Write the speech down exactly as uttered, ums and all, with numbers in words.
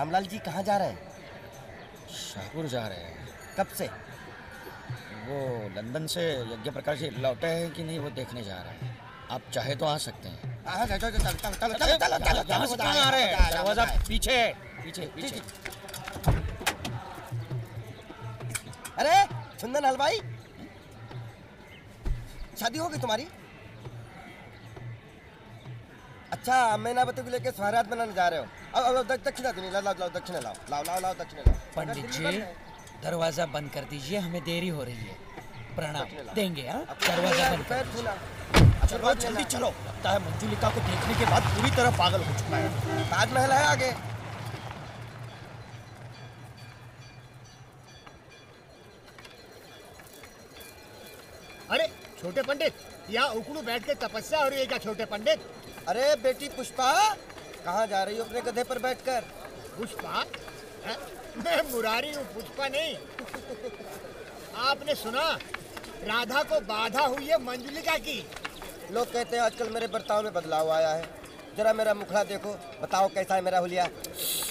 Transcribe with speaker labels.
Speaker 1: रामलाल जी कहाँ जा रहे हैं?
Speaker 2: शाहपुर जा रहे हैं।
Speaker 1: कब से?
Speaker 2: वो लंदन से यज्ञ प्रकाश जी लौटे हैं कि नहीं वो देखने जा रहे हैं। आप चाहे तो आ सकते हैं। यहाँ से कहाँ आ रहे हैं? दरवाजा पीछे पीछे पीछे।
Speaker 1: अरे चंदन हलवाई, शादी हो गई तुम्हारी? अच्छा, मैना बत्ती को लेके सुहारात बनाने जा रहे हो? अब अब दक्षिणा दीजिए, लाओ लाओ दक्षिणा लाओ लाओ लाओ लाओ दक्षिणा लाओ।
Speaker 2: पंडित जी दरवाजा बंद कर दीजिए, हमें देरी हो रही है। प्रणाम देंगे। हाँ दरवाजा बंद कर दीजिए। चलो जल्दी चलो। लगता है मंजुलिका को देखने के बाद पूरी तरह पागल हो चुका है।
Speaker 1: ताजमहल है आगे।
Speaker 3: अरे छोटे पंडित, यहाँ उकड़ू बैठ के तपस्या हो रही है क्या छोटे पंडित?
Speaker 1: अरे बेटी पुष्पा, कहाँ जा रही हो अपने गधे पर बैठकर?
Speaker 3: पुष्पा? मैं मुरारी हूँ, पुष्पा नहीं। आपने सुना राधा को बाधा हुई है मंजुलिका की?
Speaker 1: लोग कहते हैं आजकल मेरे बर्ताव में बदलाव आया है। जरा मेरा मुखड़ा देखो, बताओ कैसा है मेरा हुलिया?